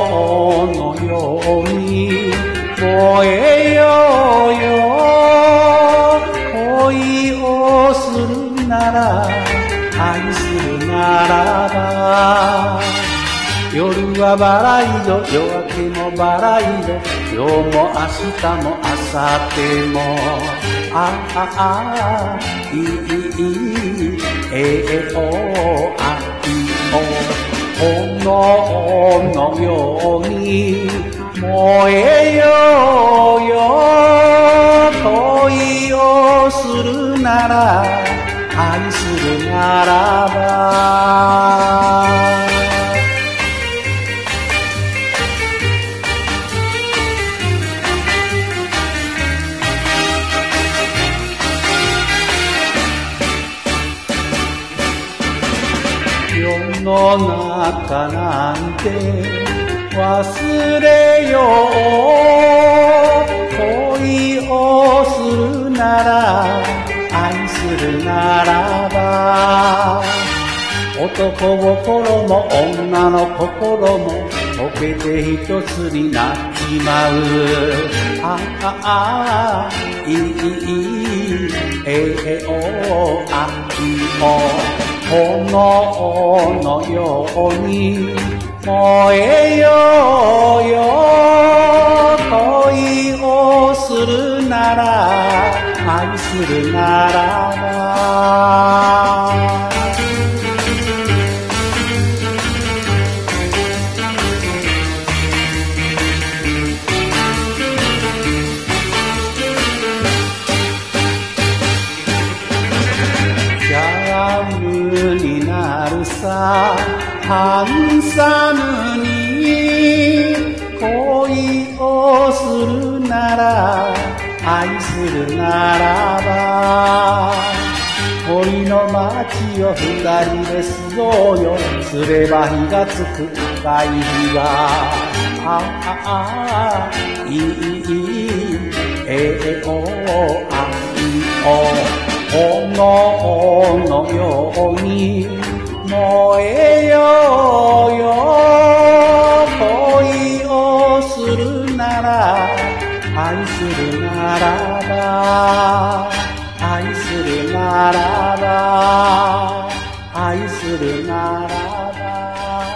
のように燃えようよ。恋をするなら愛するならば、夜はバラ色、夜明けもバラ色、今日も明日も明後日も、いお愛を炎のように燃えようよ。恋をするなら愛するならば、世の中なんて忘れよう。恋をするなら愛するならば、男心も女の心も溶けて一つになっちまう。お愛を炎のように燃えようよ。恋をするなら愛するならば、になるさ、ハンサムに恋をするなら愛するならば、森の街を二人で過ごうよ。すれば火がつく赤い日が、お愛を炎のように燃えようよ。恋をするなら愛するならば、愛するならば、愛するならば。